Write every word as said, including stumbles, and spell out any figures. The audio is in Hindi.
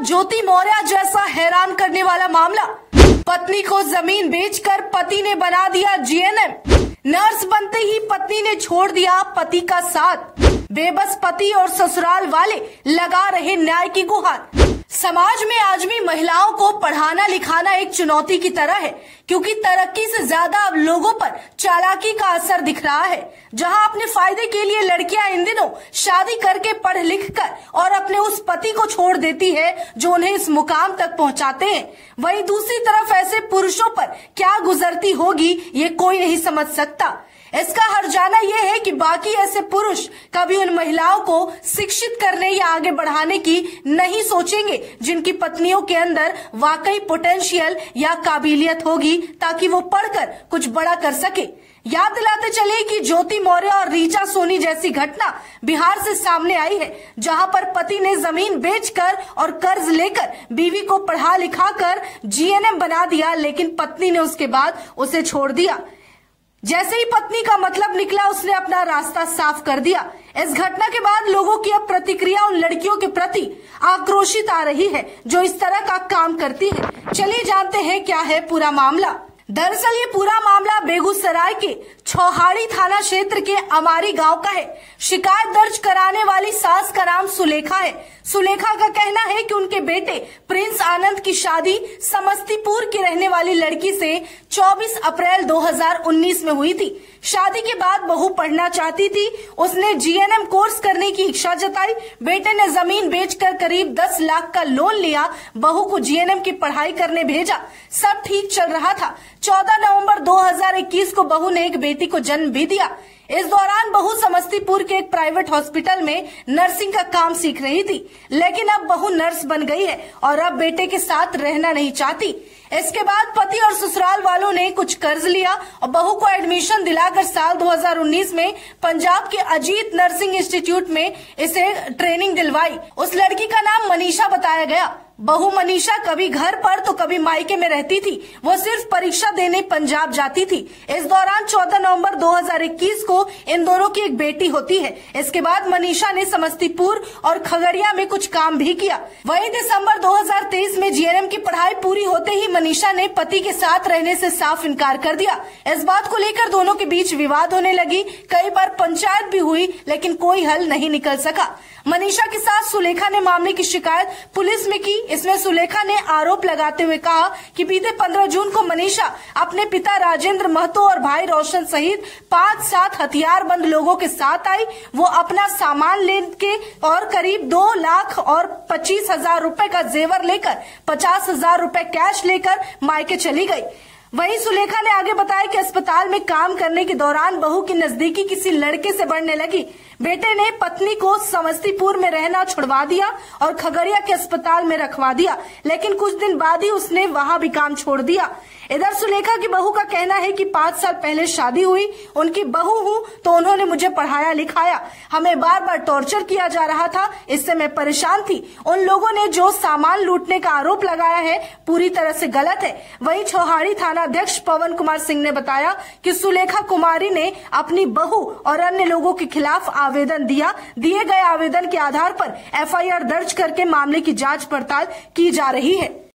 ज्योति मौर्य जैसा हैरान करने वाला मामला। पत्नी को जमीन बेचकर पति ने बना दिया जीएनएम। नर्स बनते ही पत्नी ने छोड़ दिया पति का साथ। बेबस पति और ससुराल वाले लगा रहे न्याय की गुहार। समाज में आज भी महिलाओं को पढ़ाना लिखाना एक चुनौती की तरह है, क्योंकि तरक्की से ज्यादा अब लोगों पर चालाकी का असर दिख रहा है। जहां अपने फायदे के लिए लड़कियां इन दिनों शादी करके पढ़ लिख कर और अपने उस पति को छोड़ देती है जो उन्हें इस मुकाम तक पहुंचाते हैं, वहीं दूसरी तरफ ऐसे पुरुषों पर क्या गुजरती होगी ये कोई नहीं समझ सकता। इसका हर्जाना यह है कि बाकी ऐसे पुरुष कभी उन महिलाओं को शिक्षित करने या आगे बढ़ाने की नहीं सोचेंगे जिनकी पत्नियों के अंदर वाकई पोटेंशियल या काबिलियत होगी, ताकि वो पढ़कर कुछ बड़ा कर सके। याद दिलाते चले कि ज्योति मौर्य और ऋचा सोनी जैसी घटना बिहार से सामने आई है, जहां पर पति ने जमीन बेचकर और कर्ज लेकर बीवी को पढ़ा लिखा कर जीएनएम बना दिया, लेकिन पत्नी ने उसके बाद उसे छोड़ दिया। जैसे ही पत्नी का मतलब निकला, उसने अपना रास्ता साफ कर दिया। इस घटना के बाद लोगों की अब प्रतिक्रिया उन लड़कियों के प्रति आक्रोशित आ रही है जो इस तरह का काम करती है। चलिए जानते हैं क्या है पूरा मामला। दरअसल ये पूरा मामला बेगूसराय के छौहाड़ी थाना क्षेत्र के अमारी गांव का है। शिकायत दर्ज कराने वाली सास का नाम सुलेखा है। सुलेखा का कहना है कि उनके बेटे प्रिंस आनंद की शादी समस्तीपुर की रहने वाली लड़की से चौबीस अप्रैल दो हज़ार उन्नीस में हुई थी। शादी के बाद बहू पढ़ना चाहती थी। उसने जीएनएम कोर्स करने की इच्छा जताई। बेटे ने जमीन बेचकर करीब दस लाख का लोन लिया। बहू को जीएनएम की पढ़ाई करने भेजा। सब ठीक चल रहा था। चौदह नवंबर दो हज़ार इक्कीस को बहू ने एक बेटी को जन्म भी दिया। इस दौरान बहू समस्तीपुर के एक प्राइवेट हॉस्पिटल में नर्सिंग का काम सीख रही थी, लेकिन अब बहू नर्स बन गई है और अब बेटे के साथ रहना नहीं चाहती। इसके बाद पति और ससुराल वालों ने कुछ कर्ज लिया और बहू को एडमिशन दिलाकर साल दो हज़ार उन्नीस में पंजाब के अजीत नर्सिंग इंस्टीट्यूट में इसे ट्रेनिंग दिलवाई। उस लड़की का नाम मनीषा बताया गया। बहू मनीषा कभी घर पर तो कभी मायके में रहती थी। वो सिर्फ परीक्षा देने पंजाब जाती थी। इस दौरान चौदह नवंबर दो हज़ार इक्कीस को इन दोनों की एक बेटी होती है। इसके बाद मनीषा ने समस्तीपुर और खगड़िया में कुछ काम भी किया। वहीं दिसंबर दो हज़ार तेईस में जीएनएम की पढ़ाई पूरी होते ही मनीषा ने पति के साथ रहने से साफ इनकार कर दिया। इस बात को लेकर दोनों के बीच विवाद होने लगी। कई बार पंचायत भी हुई, लेकिन कोई हल नहीं निकल सका। मनीषा के साथ सुलेखा ने मामले की शिकायत पुलिस में की। इसमें सुलेखा ने आरोप लगाते हुए कहा कि बीते पंद्रह जून को मनीषा अपने पिता राजेंद्र महतो और भाई रोशन सहित पांच सात हथियारबंद लोगों के साथ आई। वो अपना सामान लेके और करीब दो लाख और पच्चीस हजार रूपए का जेवर लेकर पचास हजार रूपए कैश लेकर मायके चली गई। वहीं सुलेखा ने आगे बताया कि अस्पताल में काम करने के दौरान बहू की नजदीकी किसी लड़के से बढ़ने लगी। बेटे ने पत्नी को समस्तीपुर में रहना छुड़वा दिया और खगड़िया के अस्पताल में रखवा दिया, लेकिन कुछ दिन बाद ही उसने वहां भी काम छोड़ दिया। इधर सुलेखा की बहू का कहना है कि पाँच साल पहले शादी हुई, उनकी बहू हूँ तो उन्होंने मुझे पढ़ाया लिखाया। हमें बार बार टॉर्चर किया जा रहा था, इससे मैं परेशान थी। उन लोगों ने जो सामान लूटने का आरोप लगाया है पूरी तरह से गलत है। वहीं छौहाड़ी थाना अध्यक्ष पवन कुमार सिंह ने बताया कि सुलेखा कुमारी ने अपनी बहू और अन्य लोगों के खिलाफ आवेदन दिया। दिए गए आवेदन के आधार पर एफआईआर दर्ज करके मामले की जांच पड़ताल की जा रही है।